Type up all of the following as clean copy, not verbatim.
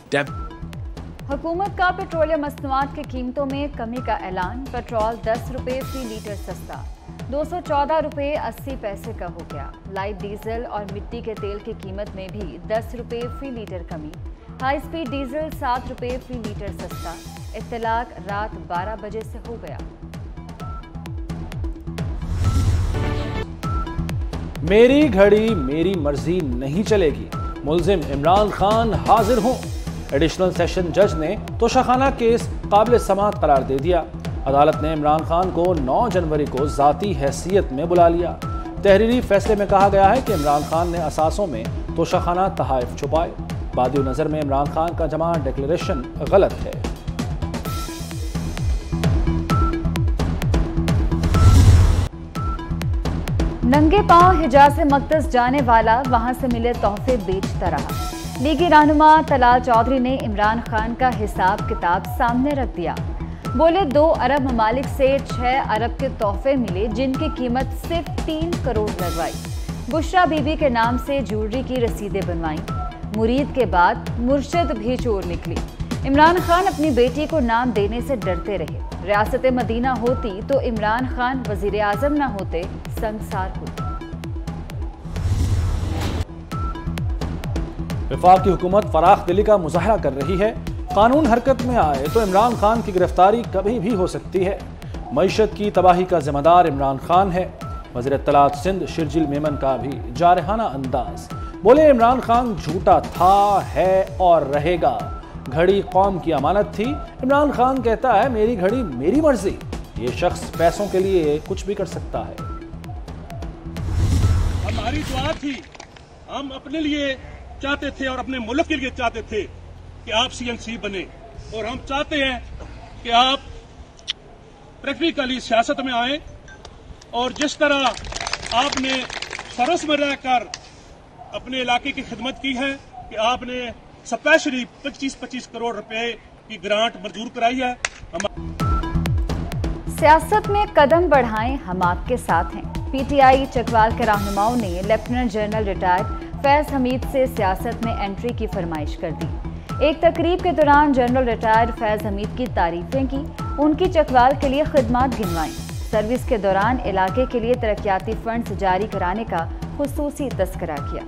हुकूमत का पेट्रोलियम मसनूआत की कीमतों में कमी का ऐलान। पेट्रोल 10 रुपये फी लीटर सस्ता, 214 रुपये 80 पैसे का हो गया। लाइट डीजल और मिट्टी के तेल की कीमत में भी 10 रुपये फी लीटर कमी। हाई स्पीड डीजल 7 रुपये फी लीटर सस्ता। इत्तलाक रात 12 बजे से हो गया। मेरी घड़ी मेरी मर्जी नहीं चलेगी, मुल्जिम इमरान खान हाजिर हों। एडिशनल सेशन जज ने तोशाखाना केस काबिल समाअत करार दे दिया। अदालत ने इमरान खान को 9 जनवरी को जाती हैसियत में बुला लिया। तहरीरी फैसले में कहा गया है कि इमरान खान ने असासों में तोशाखाना तहाइफ छुपाए। बादियो नजर में इमरान खान का जमा डिक्लेरेशन गलत है। नंगे पांव हिजाज से मकदस जाने वाला वहां से मिले तोहफे बेचता रहा। लीगी रहनुमा तलाल चौधरी ने इमरान खान का हिसाब किताब सामने रख दिया। बोले 2 अरब ममालिक से 6 अरब के तोहफे मिले, जिनकी कीमत सिर्फ 3 करोड़ लगवाई। बुशरा बीबी के नाम से ज्वेलरी की रसीदें बनवाई। मुरीद के बाद मुर्शिद भी चोर निकली। इमरान खान अपनी बेटी को नाम देने से डरते रहे। रियासत मदीना होती तो इमरान खान वजीर आजम न होते, संगसार होते। वफाकी हुकूमत फराख दिली का मुजाहरा कर रही है। कानून हरकत में आए तो इमरान खान की गिरफ्तारी कभी भी हो सकती है। मईशत की तबाही का जिम्मेदार इमरान खान है। वज़ीर इत्तलात सिंध शिरजिल मेमन का भी जारहाना अंदाज। बोले इमरान खान झूठा था, है और रहेगा। घड़ी कौम की अमानत थी। इमरान खान कहता है मेरी घड़ी मेरी मर्जी। ये शख्स पैसों के लिए कुछ भी कर सकता है। हमारी दुआ थी, हम अपने लिए चाहते थे और अपने मुल्क के लिए चाहते थे कि आप CNC बने, और हम चाहते हैं कि आप प्रैक्टिकली सियासत में आए और जिस तरह आपने सरस में रहकर अपने इलाके की खिदमत की है कि आपने स्पेशली 25-25 करोड़ रुपए की ग्रांट मंजूर कराई है। सियासत में कदम बढ़ाएं, हम आपके साथ हैं। PTI चकवाल के रहनुमाओं ने lieutenant general retired Faiz Hamid से सियासत में एंट्री की फरमाइश कर दी। एक तकरीब के दौरान जनरल रिटायर्ड फैज हमीद की तारीफें की, उनकी चकवाल के लिए खिदमत गिनवाई। सर्विस के दौरान इलाके के लिए तरक्याती फंड्स जारी कराने का खुसूसी तस्करा किया।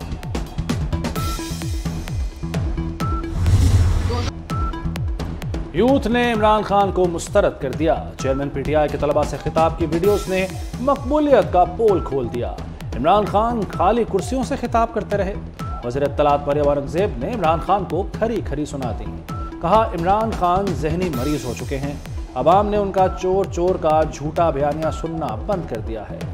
यूथ ने इमरान खान को मुस्तरद कर दिया। चेयरमैन PTI के तलबा से खिताब की वीडियोस ने मकबूलियत का पोल खोल दिया। इमरान खान खाली कुर्सियों से खिताब करते रहे। वज़ीर इत्तलात मरियम औरंगज़ेब ने इमरान खान को खरी खरी सुना दी। कहा इमरान खान जहनी मरीज हो चुके हैं। अवाम ने उनका चोर चोर का झूठा बयानिया सुनना बंद कर दिया है।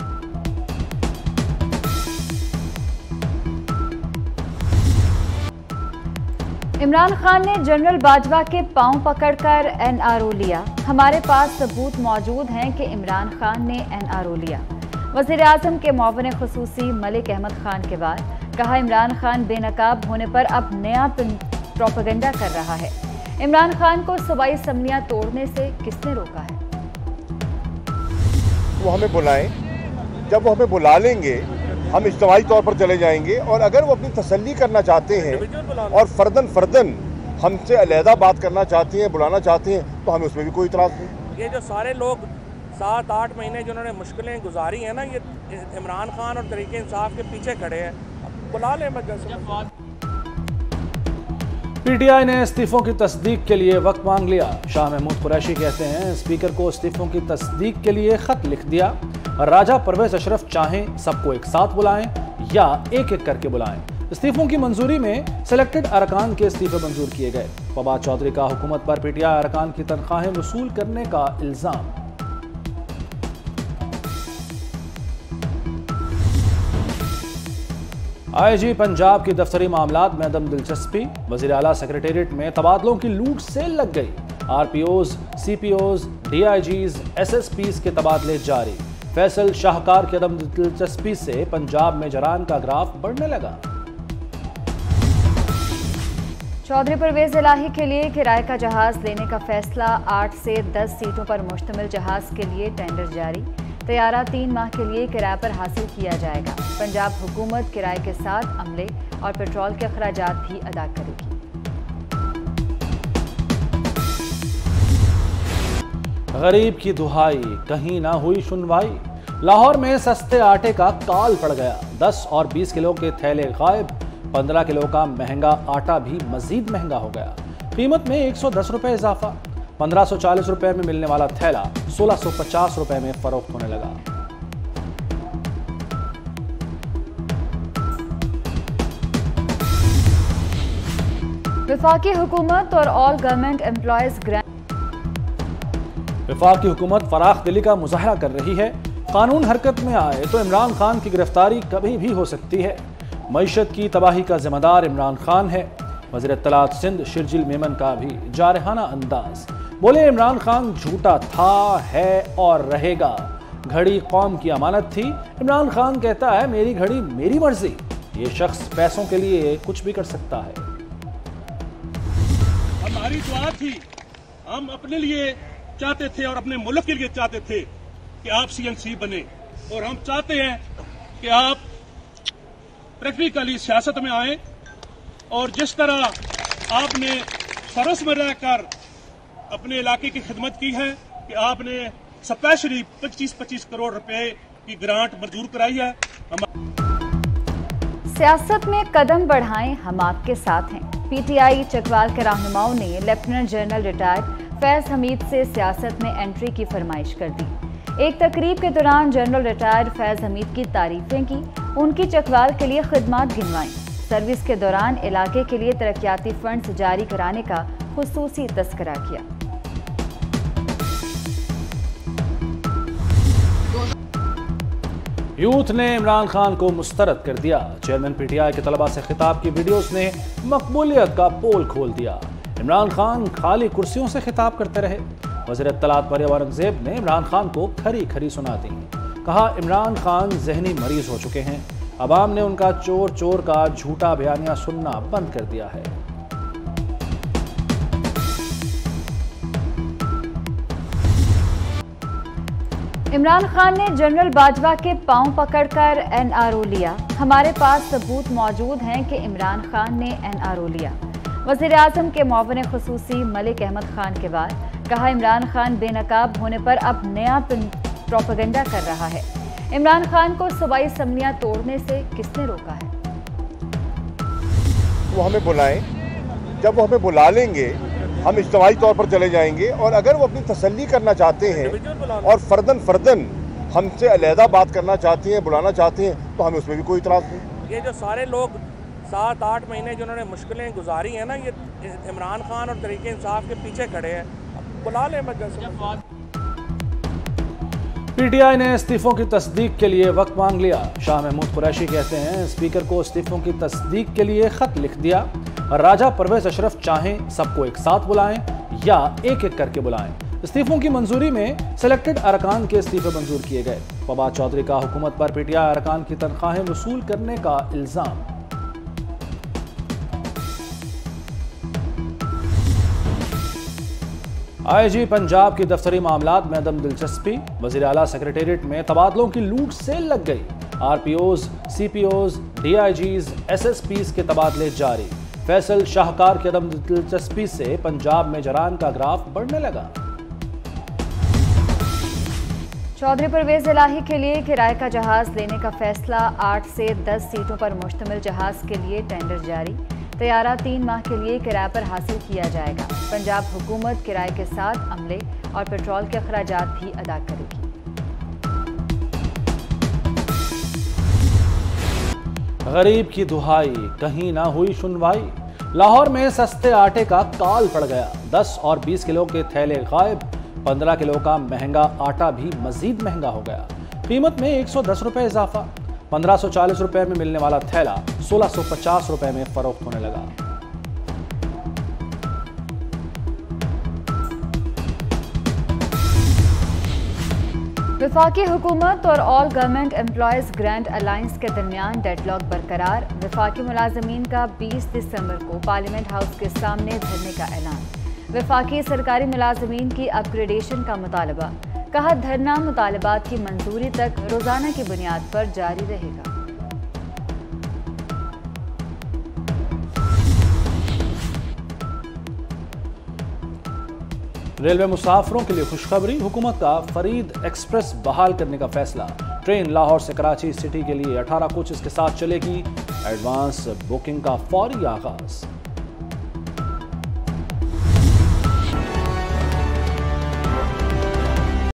इमरान खान ने जनरल बाजवा के पांव पकड़कर NRO लिया। हमारे पास सबूत मौजूद हैं कि इमरान खान ने NRO लिया। वज़ीर आज़म के मुआविन खुसूसी मलिक अहमद खान के बाद कहा इमरान खान बेनकाब होने पर अब नया प्रोपेगेंडा कर रहा है। इमरान खान को सूबाई असम्बलियां तोड़ने से किसने रोका है? वो हमें बुलाएं, जब वो हमें बुला लेंगे हम इज्तिमाई तौर पर चले जाएंगे, और अगर वो अपनी तसल्ली करना चाहते हैं और फर्दन हमसे अलहदा बात करना चाहते हैं, बुलाना चाहते हैं, तो हमें उसमें भी कोई इतराज़ नहीं। ये जो सारे लोग 7-8 महीने जिन्होंने मुश्किलें गुजारी हैं ना, ये इमरान खान और तरीके इंसाफ के पीछे खड़े हैं। बुला लें मजलिस। PTI ने इस्तीफों की तस्दीक के लिए वक्त मांग लिया। शाह महमूद कुरैशी कहते हैं स्पीकर को इस्तीफों की तस्दीक के लिए खत लिख दिया। राजा परवेज अशरफ चाहें सबको एक साथ बुलाएं या एक एक करके बुलाएं। इस्तीफों की मंजूरी में सिलेक्टेड अरकान के इस्तीफे मंजूर किए गए। फवाद चौधरी का हुकूमत पर PTI अरकान की तनख्वाहें वसूल करने का इल्जाम। IG पंजाब की दफ्तरी मामलात में अदम दिलचस्पी। वज़ीर आला सेक्रेटेरिएट में तबादलों की लूट सेल लग गई। RPOs, CPOs, DIGs, SSPs के तबादले जारी। फैसल शाहकार की अदम दिलचस्पी से पंजाब में जरान का ग्राफ बढ़ने लगा। चौधरी परवेज इलाही के लिए किराए का जहाज लेने का फैसला। 8 से 10 सीटों पर मुश्तमिल जहाज के लिए टेंडर जारी। तैयारा 3 माह के लिए किराए पर हासिल किया जाएगा। पंजाब हुकूमत किराए के साथ अमले और पेट्रोल के अखराजात भी अदा करेगी। गरीब की दुहाई, कहीं ना हुई सुनवाई। लाहौर में सस्ते आटे का काल पड़ गया। 10 और 20 किलो के थैले गायब। 15 किलो का महंगा आटा भी मजीद महंगा हो गया। कीमत में 110 रुपए इजाफा। 1540 रुपए में मिलने वाला थैला 1650 रुपए में फरोख्त होने लगा। वफाकी हुकूमत और ऑल गवर्नमेंट एम्प्लॉयज ग्रांट। वफाकी हुकूमत फराख दिली का मुजाहरा कर रही है। कानून हरकत में आए तो इमरान खान की गिरफ्तारी कभी भी हो सकती है। मईशत की तबाही का जिम्मेदार इमरान खान है। वज़ीर इत्तलात सिंध शिरजिल मेमन का भी जारहाना अंदाज। बोले इमरान खान झूठा था, है और रहेगा। घड़ी कौम की अमानत थी। इमरान खान कहता है मेरी घड़ी मेरी मर्जी। ये शख्स पैसों के लिए कुछ भी कर सकता है। हमारी दुआ थी, हम अपने लिए चाहते थे और अपने मुल्क के लिए चाहते थे कि आप CNC बने, और हम चाहते हैं कि आप प्रैक्टिकली सियासत में आए और जिस तरह आपने सरस में रहकर अपने इलाके की खिदमत की है कि आपने स्पेशली 25-25 करोड़ रुपए की ग्रांट मंजूर कराई है। सियासत में कदम बढ़ाएं, हम आपके साथ हैं। PTI चकवाल के रहनुमाओं ने lieutenant general retired Faiz Hamid से सियासत में एंट्री की फरमाइश कर दी। एक तकरीब के दौरान जनरल रिटायर्ड फैज हमीद की तारीफें की, उनकी चकवाल के लिए खिदमत गिनवाई। सर्विस के दौरान इलाके के लिए तरक्याती फंड्स जारी कराने का खुसूसी तस्करा किया। यूथ ने इमरान खान को मुस्तरद कर दिया। चेयरमैन PTI के तलबा से खिताब की वीडियोस ने मकबूलियत का पोल खोल दिया। इमरान खान खाली कुर्सियों से खिताब करते रहे। वज़ीर इत्तलात मरियम औरंगज़ेब ने इमरान खान को खरी खरी सुना दी। कहा इमरान खान जहनी मरीज हो चुके हैं। अवाम ने उनका चोर चोर का झूठा बयानिया सुनना बंद कर दिया है। इमरान खान ने जनरल बाजवा के पांव पकड़कर NRO लिया। हमारे पास सबूत मौजूद हैं कि इमरान खान ने NRO लिया। वज़ीर आज़म के मुआविन खुसूसी मलिक अहमद खान के बाद कहा इमरान खान बेनकाब होने पर अब नया प्रोपेगेंडा कर रहा है। इमरान खान को सूबाई असम्बलियां तोड़ने से किसने रोका है? वो हमें बुलाएं, जब वो हमें बुला लेंगे हम इज्तिमाई तौर पर चले जाएंगे, और अगर वो अपनी तसल्ली करना चाहते हैं और फर्दन हमसे अलहदा बात करना चाहती हैं, बुलाना चाहती हैं, तो हमें उसमें भी कोई इतराज़ नहीं। ये जो सारे लोग 7-8 महीने जिन्होंने मुश्किलें गुजारी हैं ना, ये इमरान खान और तरीके इंसाफ के पीछे खड़े हैं। बुला लें मजलिस। PTI ने इस्तीफों की तस्दीक के लिए वक्त मांग लिया। शाह महमूद कुरैशी कहते हैं स्पीकर को इस्तीफों की तस्दीक के लिए खत लिख दिया। राजा परवेज अशरफ चाहें सबको एक साथ बुलाएं या एक एक करके बुलाएं। इस्तीफों की मंजूरी में सिलेक्टेड अरकान के इस्तीफे मंजूर किए गए। फवाद चौधरी का हुकूमत पर PTI अरकान की तनख्वाहें वसूल करने का इल्जाम। IG पंजाब की दफ्तरी मामलात में अदम दिलचस्पी। वज़ीर आला सेक्रेटेरिएट में तबादलों की लूट सेल लग गई। RPOs, CPOs, DIGs, SSPs के तबादले जारी। फैसल शाहकार की अदम दिलचस्पी से पंजाब में जरान का ग्राफ बढ़ने लगा। चौधरी परवेज इलाही के लिए किराए का जहाज लेने का फैसला। 8 से 10 सीटों पर मुश्तमिल जहाज के लिए टेंडर जारी। तैयारा 3 माह के लिए किराए पर हासिल किया जाएगा। पंजाब हुकूमत किराए के साथ अमले और पेट्रोल के अखराजात भी अदा करेगी। गरीब की दुहाई, कहीं ना हुई सुनवाई। लाहौर में सस्ते आटे का काल पड़ गया। 10 और 20 किलो के थैले गायब। 15 किलो का महंगा आटा भी मजीद महंगा हो गया। कीमत में 110 रुपए इजाफा। 1540 रुपए में मिलने वाला थैला 1650 रुपए में फरोख्त होने लगा। वफाकी हुकूमत और all government employees grant alliance के दरमियान डेडलॉक बरकरार। वफाकी मुलाजमीन का 20 दिसंबर को पार्लियामेंट हाउस के सामने धरने का ऐलान। वफाकी सरकारी मुलाजमीन की अपग्रेडेशन का मुतालबा। कहा धरना मुतालबात की मंजूरी तक रोजाना की बुनियाद पर जारी रहेगा। रेलवे मुसाफिरों के लिए खुशखबरी, हुकूमत का फरीद एक्सप्रेस बहाल करने का फैसला। ट्रेन लाहौर से कराची सिटी के लिए 18 कोचेस के साथ चलेगी। एडवांस बुकिंग का फौरी आगाज।